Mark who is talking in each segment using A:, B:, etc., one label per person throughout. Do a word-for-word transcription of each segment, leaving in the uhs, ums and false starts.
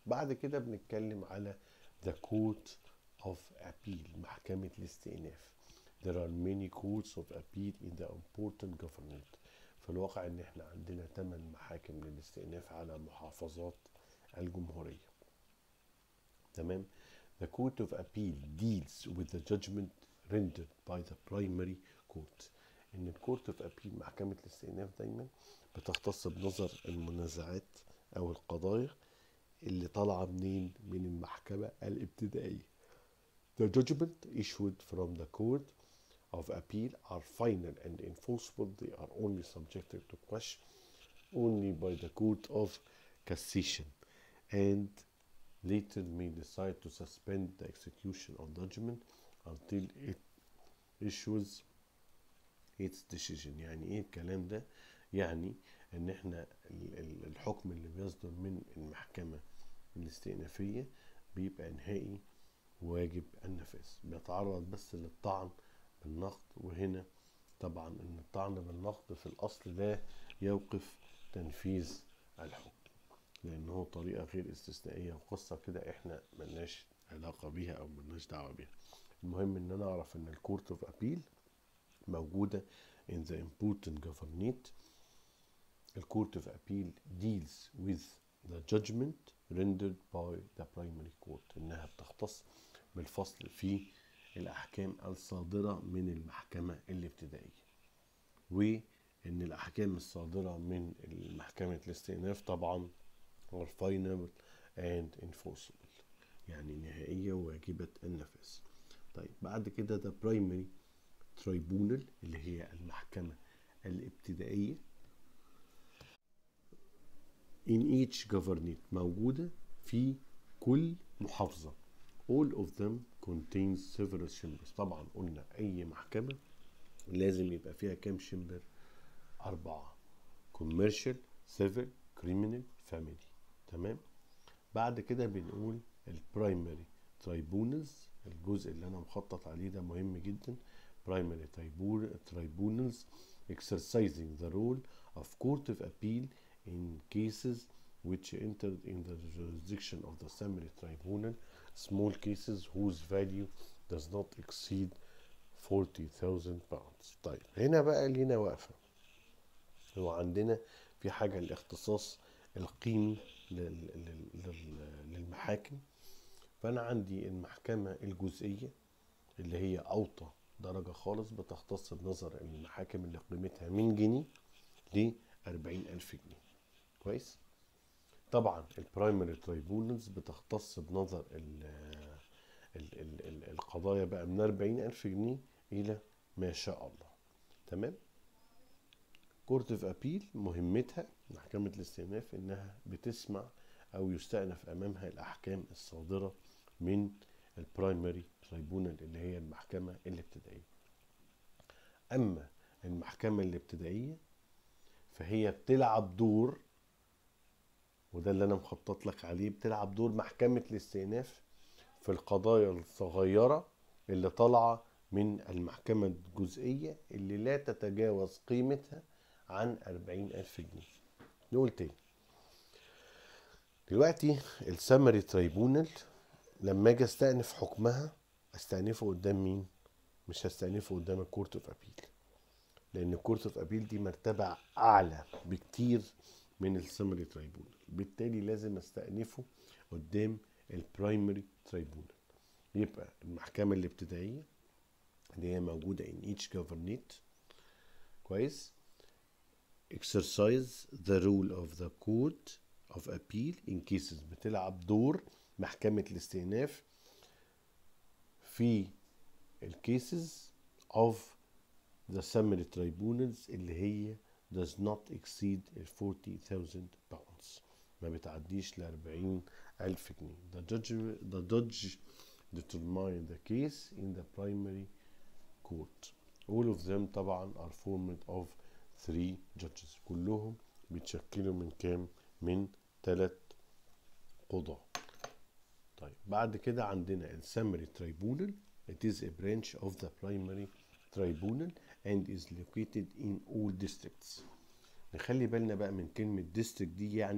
A: بعد كده بنتكلم على the court of appeal، محكمة الاستئناف. there are many courts of appeal in the important government. في الواقع ان احنا عندنا ثمان محاكم للاستئناف على محافظات الجمهورية. تمام. The court of appeal deals with the judgment rendered by the primary court. ان الكورت اوف ابيل محكمة الاستئناف دايما بتختص بنظر المنازعات او القضايا اللي طالعة منين؟ من المحكمة الابتدائية. The judgment issued from the court of appeal are final and enforceable. They are only subjected to question only by the court of cassation and later may decide to suspend the execution of judgment until it issues its decision. يعني ايه الكلام ده؟ يعني ان احنا الحكم اللي بيصدر من المحكمة الاستئنافية بيبقى نهائي واجب النفاذ، بيتعرض بس للطعن بالنقد. وهنا طبعا ان الطعن بالنقد في الاصل ده يوقف تنفيذ الحكم، لانه طريقة غير استثنائية وقصة كده احنا ملناش علاقة بيها او ملناش دعوة بيها. المهم ان انا اعرف ان الكورت اوف ابيل موجودة in the important governorate. الكورت اوف ابيل deals with the judgment rendered by the primary court، انها بتختص بالفصل في الاحكام الصادرة من المحكمة الابتدائية. وان الاحكام الصادرة من المحكمة الاستئناف طبعا are final and enforceable، يعني نهائية وواجبة النفاذ. طيب بعد كده ده primary tribunal اللي هي المحكمة الابتدائية. in each governorate موجودة في كل محافظة. all of them contains several chambers. طبعا قلنا أي محكمة لازم يبقى فيها كام شمبر؟ أربعة: commercial, civil, criminal, family. تمام. بعد كده بنقول البرايمري tribunals، الجزء اللي أنا مخطط عليه ده مهم جدا. primary tribunals exercising the role of court of appeal in cases which entered in the jurisdiction of the summary tribunal, small cases whose value does not exceed forty thousand pounds. طيب هنا بقى لينا واقفة. هو عندنا في حاجة الاختصاص القيمي للمحاكم. فأنا عندي المحكمة الجزئية اللي هي أوطى درجة خالص، بتختص بنظر المحاكم اللي قيمتها من جنيه ل أربعين ألف جنيه. كويس. طبعا البرايمري ترايبونالز بتختص بنظر ال ال ال ال القضايا بقى من أربعين ألف جنيه إلى ما شاء الله. تمام. كورت اوف ابيل مهمتها محكمة الاستئناف انها بتسمع او يستأنف امامها الاحكام الصادرة من البرايمري ترايبونال اللي هي المحكمة الابتدائية. اما المحكمة الابتدائية فهي بتلعب دور، وده اللي انا مخطط لك عليه، بتلعب دور محكمة الاستئناف في القضايا الصغيرة اللي طالعة من المحكمة الجزئية اللي لا تتجاوز قيمتها عن أربعين ألف جنيه. نقول تاني دلوقتي السمري ترايبونال لما اجي استأنف حكمها استأنفه قدام مين؟ مش هستأنفه قدام الكورت اوف ابيل، لان الكورت اوف ابيل دي مرتبة اعلى بكتير من السمري ترايبونال، بالتالي لازم استأنفه قدام البرايمري ترايبونال. يبقى المحكمة الابتدائية اللي هي موجودة in each governorate. كويس. exercise the rule of the court of appeal in cases، بتلعب دور محكمة الاستئناف في الكيسز of the summary tribunals اللي هي does not exceed forty thousand pounds، ما بتعديش ل أربعين ألف جنيه. the judge the judge determine the case in the primary court. all of them طبعا are formed of three judges، كلهم بيتشكلوا من كام؟ من ثلاث قضاة. طيب بعد كده عندنا السمري ترايبونال. it is a branch of the primary tribunal and is located in all districts. نخلي بالنا بقى من كلمة district دي، يعني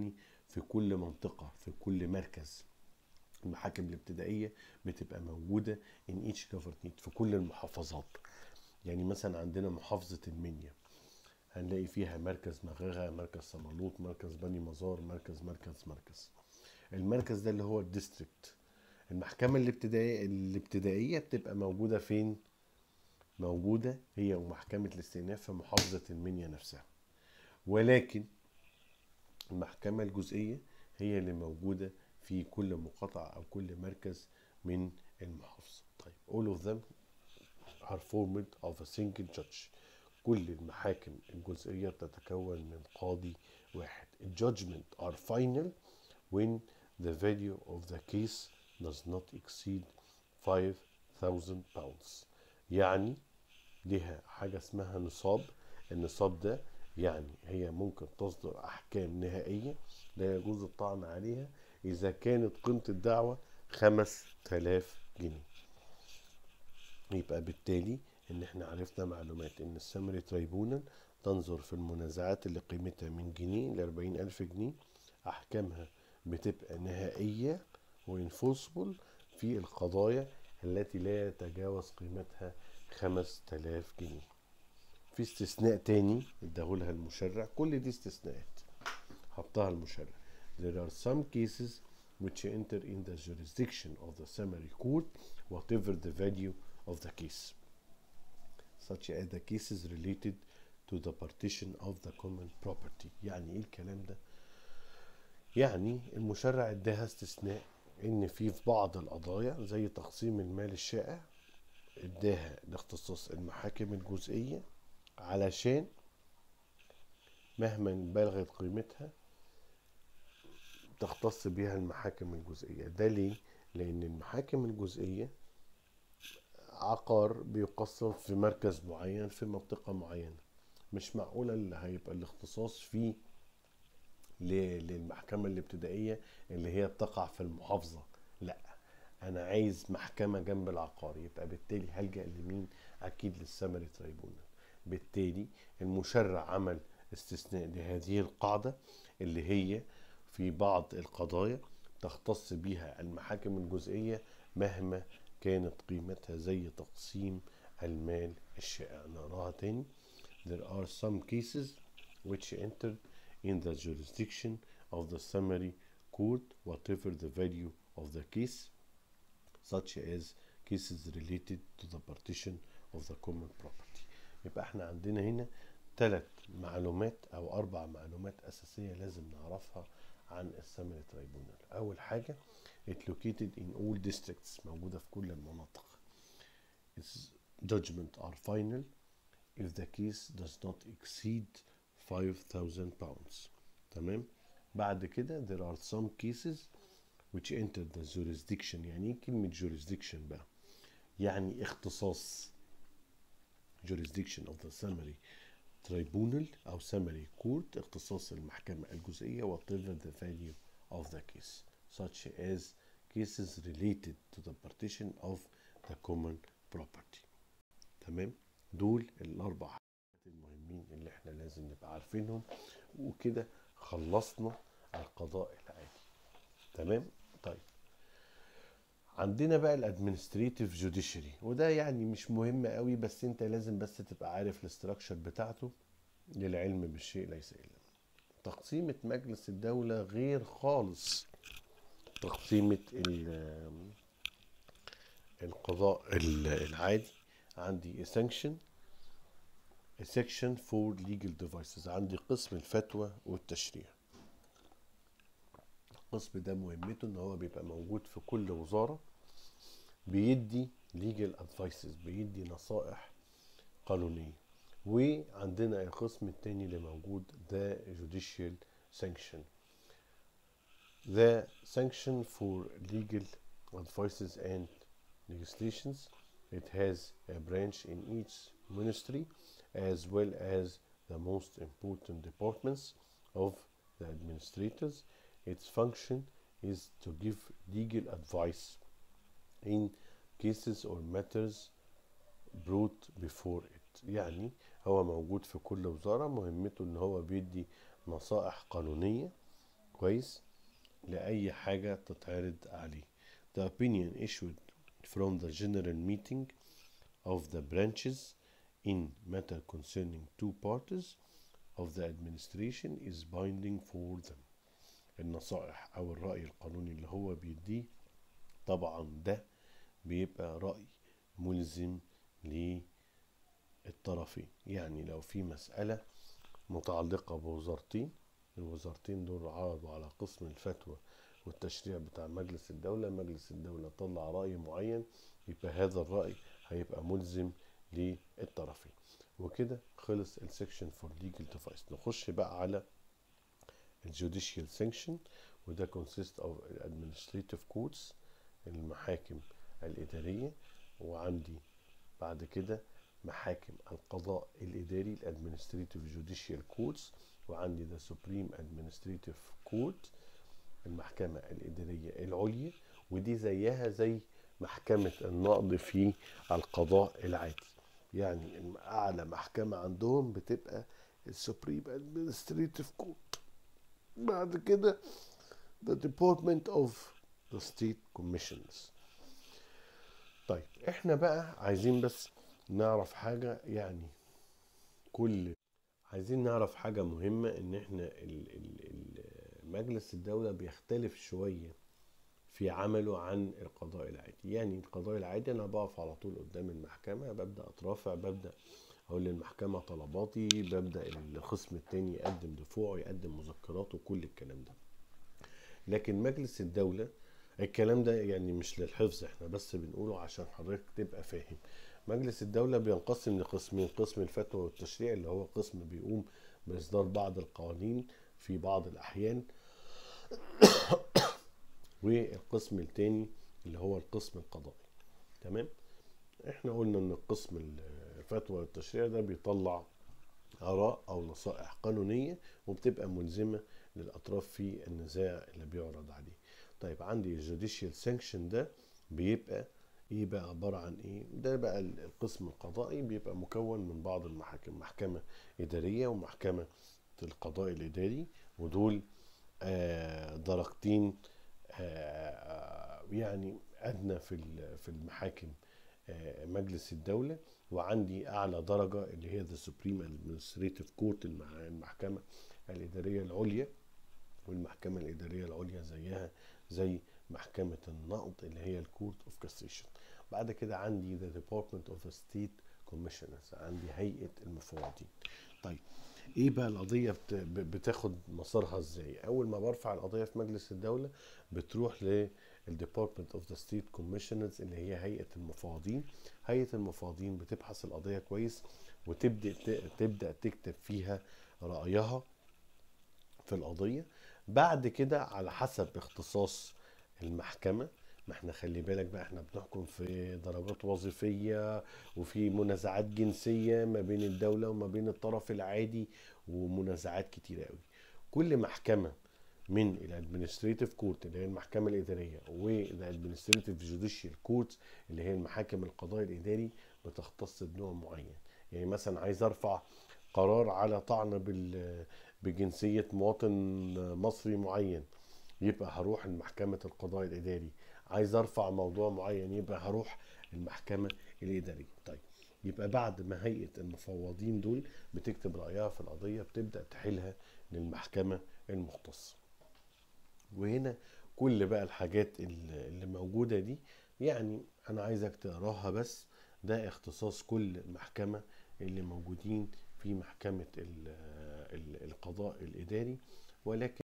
A: في كل منطقة، في كل مركز. المحاكم الابتدائية بتبقى موجودة in each governorate في كل المحافظات. يعني مثلا عندنا محافظة المنيا هنلاقي فيها مركز مغاغة، مركز صمالوط، مركز بني مزار، مركز مركز مركز. المركز ده اللي هو الديستريكت. المحكمة الابتدائية الابتدائية بتبقى موجودة فين؟ موجودة هي ومحكمة الاستئناف في محافظة المنيا نفسها، ولكن المحكمة الجزئية هي اللي موجودة في كل مقاطعة أو كل مركز من المحافظة. طيب all of them are formed of a single judge. كل المحاكم الجزئية بتتكون من قاضي واحد. Judgment are final when the value of the case does not exceed five thousand pounds. يعني لها حاجة اسمها نصاب. النصاب ده يعني هي ممكن تصدر أحكام نهائية لا يجوز الطعن عليها إذا كانت قيمة الدعوة خمس تلاف جنيه. يبقى بالتالي إن إحنا عرفنا معلومات إن السمري تريبونال تنظر في المنازعات اللي قيمتها من جنيه لأربعين ألف جنيه. أحكامها بتبقى نهائية وانفوسبل في القضايا التي لا يتجاوز قيمتها خمس تلاف جنيه. في استثناء تاني اداهولها المشرع، كل دي استثناءات حطها المشرع. There are some cases which enter in the jurisdiction of the summary court whatever the value of the case, such as the cases related to the partition of the common property. يعني ايه الكلام ده؟ يعني المشرع اداها استثناء ان في في بعض القضايا زي تقسيم المال الشائع اداها لاختصاص المحاكم الجزئية، علشان مهما بلغت قيمتها تختص بها المحاكم الجزئية. ده ليه؟ لأن المحاكم الجزئية عقار بيقسم في مركز معين في منطقة معينة، مش معقولة اللي هيبقى الاختصاص فيه للمحكمة الابتدائية اللي هي بتقع في المحافظة. لا، أنا عايز محكمة جنب العقار، يبقى بالتالي هلجأ لمين؟ أكيد للسمري تريبونال. بالتالي المشرع عمل استثناء لهذه القاعدة اللي هي في بعض القضايا تختص بها المحاكم الجزئية مهما كانت قيمتها زي تقسيم المال الشائع. نقراها تاني. There are some cases which enter in the jurisdiction of the summary court whatever the value of the case, such as cases related to the partition of the common property. يبقى احنا عندنا هنا ثلاث معلومات او اربع معلومات اساسيه لازم نعرفها عن السمري تريبونال. اول حاجه it located in all districts، موجوده في كل المناطق. its judgment are final if the case does not exceed five thousand pounds. تمام. بعد كده there are some cases which enter the jurisdiction. يعني ايه كلمه jurisdiction بقى؟ يعني اختصاص. jurisdiction of the summary tribunal أو summary court اختصاص المحكمة الجزئية whatever the value of the case, such as cases related to the partition of the common property. تمام. دول الأربع حاجات المهمين اللي احنا لازم نبقى عارفينهم، وكده خلصنا القضاء العادي. تمام. طيب عندنا بقى الادمنستريتيف جوديشري، وده يعني مش مهم قوي، بس انت لازم بس تبقى عارف الاستراكشر بتاعته. للعلم بالشيء ليس الا. تقسيمة مجلس الدولة غير خالص تقسيمة القضاء العادي. عندي section section for legal devices، عندي قسم الفتوى والتشريع. القسم ده مهمته ان هو بيبقى موجود في كل وزارة، بيدي legal advices، بيدي نصائح قانونية. وعندنا القسم التاني اللي موجود the judicial sanction. The sanction for legal advices and legislations, it has a branch in each ministry as well as the most important departments of the administrators. Its function is to give legal advice in cases or matters brought before it. يعني هو موجود في كل وزارة، مهمته ان هو بيدي نصائح قانونية كويس لأي حاجة تتعرض عليه. The opinion issued from the general meeting of the branches in matter concerning two parties of the administration is binding for them. النصائح أو الرأي القانوني اللي هو بيديه طبعا ده بيبقى رأي ملزم للطرفين. يعني لو في مسألة متعلقة بوزارتين، الوزارتين دول عرضوا على قسم الفتوى والتشريع بتاع مجلس الدولة، مجلس الدولة طلع رأي معين، يبقى هذا الرأي هيبقى ملزم للطرفين. وكده خلص السكشن فور ليجل ديفايس. نخش بقى على الجوديشيال سانكشن، وده consist of administrative courts، المحاكم الإدارية، وعندي بعد كده محاكم القضاء الإداري الادمنستريتيف جوديشيال كورتس، وعندي ذا سوبريم ادمنستريتيف كورت المحكمة الإدارية العليا، ودي زيها زي محكمة النقض في القضاء العادي. يعني أعلى محكمة عندهم بتبقى السوبريم ادمنستريتيف كورت. بعد كده the Department of the State Commissioners. طيب احنا بقى عايزين بس نعرف حاجة، يعني كل عايزين نعرف حاجة مهمة، ان احنا ال- ال- ال- مجلس الدولة بيختلف شوية في عمله عن القضاء العادي. يعني القضاء العادي انا بقف على طول قدام المحكمة، ببدأ اترافع، ببدأ اقول للمحكمة طلباتي، ببدأ الخصم التاني يقدم دفوعه، يقدم مذكراته، وكل الكلام ده. لكن مجلس الدولة الكلام ده يعني مش للحفظ، احنا بس بنقوله عشان حضرتك تبقى فاهم. مجلس الدولة بينقسم لقسمين، قسم الفتوى والتشريع اللي هو قسم بيقوم بإصدار بعض القوانين في بعض الأحيان، والقسم التاني اللي هو القسم القضائي. تمام؟ احنا قلنا ان القسم الفتوى والتشريع ده بيطلع آراء أو نصائح قانونية وبتبقى ملزمة للأطراف في النزاع اللي بيعرض عليه. طيب عندي الجوديشيال سانكشن ده بيبقى ايه بقى، عبارة عن ايه؟ ده بقى القسم القضائي بيبقى مكون من بعض المحاكم، محكمة إدارية ومحكمة القضاء الإداري، ودول آه درجتين آه يعني أدنى في في المحاكم آه مجلس الدولة. وعندي أعلى درجة اللي هي the Supreme Administrative Court، المحكمة الإدارية العليا، والمحكمة الإدارية العليا زيها زي محكمة النقض اللي هي الكورت اوف كاسيشن. بعد كده عندي the Department of the State Commissioners، عندي هيئة المفوضين. طيب ايه بقى القضية بتاخد مسارها ازاي؟ اول ما برفع القضية في مجلس الدولة بتروح للديبارتمنت اوف ذا ستيت كوميشنرز اللي هي هيئة المفوضين. هيئة المفوضين بتبحث القضية كويس وتبدأ تبدأ تكتب فيها رأيها في القضية. بعد كده على حسب اختصاص المحكمة، ما احنا خلي بالك بقى احنا بنحكم في درجات وظيفية وفي منازعات جنسية ما بين الدولة وما بين الطرف العادي ومنازعات كتيرة قوي. كل محكمة من الادمنستريتيف كورت اللي هي المحكمة الإدارية والادمنستريتيف جوديشيال كورت اللي هي المحاكم القضاء الإداري بتختص بنوع معين. يعني مثلا عايز ارفع قرار على طعن بال بجنسية مواطن مصري معين، يبقى هروح المحكمة القضاء الإداري. عايز ارفع موضوع معين يبقى هروح المحكمة الإدارية. طيب يبقى بعد ما هيئة المفوضين دول بتكتب رأيها في القضية بتبدأ تحيلها للمحكمة المختصة. وهنا كل بقى الحاجات اللي موجودة دي يعني أنا عايزك تقراها بس، ده اختصاص كل محكمة اللي موجودين في محكمة القضاء الإداري. ولكن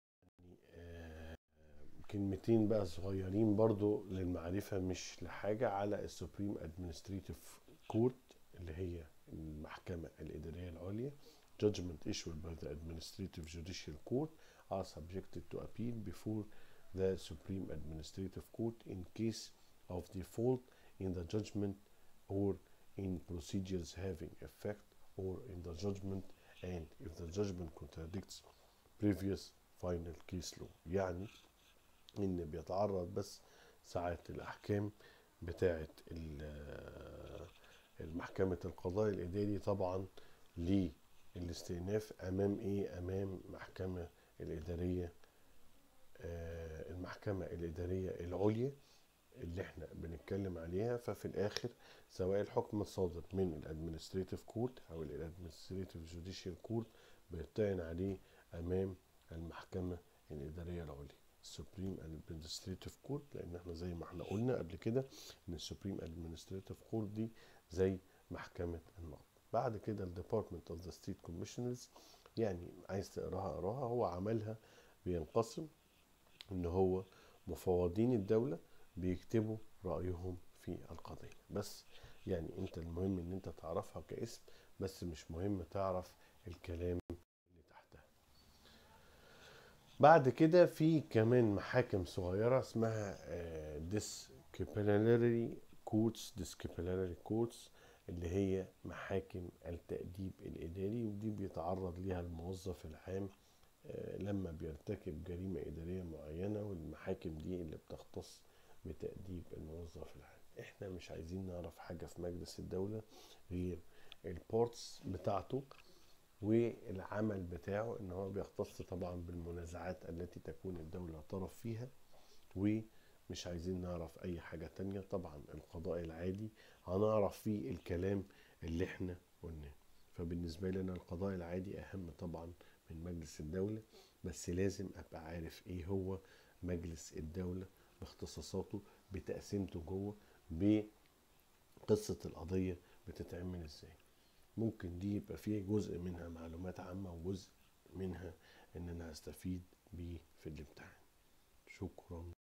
A: كلمتين بقى صغيرين برضو للمعرفة مش لحاجة على السوبريم ادمنستريتيف كورت اللي هي المحكمة الإدارية العليا. Judgment issued by the Administrative Judicial Court are subjected to appeal before the Supreme Administrative Court in case of default in the judgment or in procedures having effect or in the judgment and if the judgment contradicts previous final case law. يعني ان بيتعرض بس ساعات الاحكام بتاعه المحكمة القضاء الاداري طبعا للاستئناف امام ايه، امام محكمة الادارية آه، المحكمة الإدارية العليا اللي احنا بنتكلم عليها. ففي الآخر سواء الحكم الصادر من الادمنستريتيف كورت أو الادمنستريتيف جوديشال كورت بيطعن عليه أمام المحكمة الإدارية العليا السوبريم ادمنستريتيف كورت، لأن احنا زي ما احنا قلنا قبل كده إن السوبريم ادمنستريتيف كورت دي زي محكمة النقض. بعد كده الديبارتمنت اوف ذا ستيت كوميشنرز، يعني عايز تقراها اقراها، هو عملها بينقسم ان هو مفوضين الدولة بيكتبوا رأيهم في القضية بس. يعني انت المهم ان انت تعرفها كاسم بس، مش مهم تعرف الكلام اللي تحتها. بعد كده في كمان محاكم صغيرة اسمها disciplinary courts disciplinary courts اللي هي محاكم التأديب الإداري، ودي بيتعرض ليها الموظف العام لما بيرتكب جريمة إدارية معينة، والمحاكم دي اللي بتختص بتأديب الموظف العام. احنا مش عايزين نعرف حاجة في مجلس الدولة غير البورتس بتاعته والعمل بتاعه، ان هو بيختص طبعا بالمنازعات التي تكون الدولة طرف فيها، ومش عايزين نعرف اي حاجة تانية. طبعا القضاء العادي هنعرف فيه الكلام اللي احنا قلناه. فبالنسبة لنا القضاء العادي اهم طبعا من مجلس الدولة، بس لازم ابقى عارف ايه هو مجلس الدولة باختصاصاته بتقسيمته جوه بقصة القضية بتتعمل ازاي. ممكن دي يبقى فيه جزء منها معلومات عامة وجزء منها ان انا هستفيد بيه في الامتحان. شكرا.